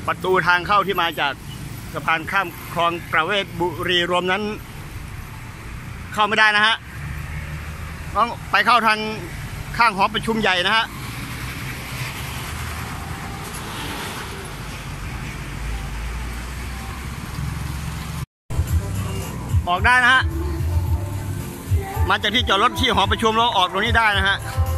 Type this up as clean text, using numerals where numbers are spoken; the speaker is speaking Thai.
ประตูทางเข้าที่มาจากสะพานข้ามคลองประเวศบุรีรมย์นั้นเข้าไม่ได้นะฮะต้องไปเข้าทางข้างหอประชุมใหญ่นะฮะออกได้นะฮะมาจากที่จอดรถที่หอประชุมแล้วออกตรงนี้ได้นะฮะ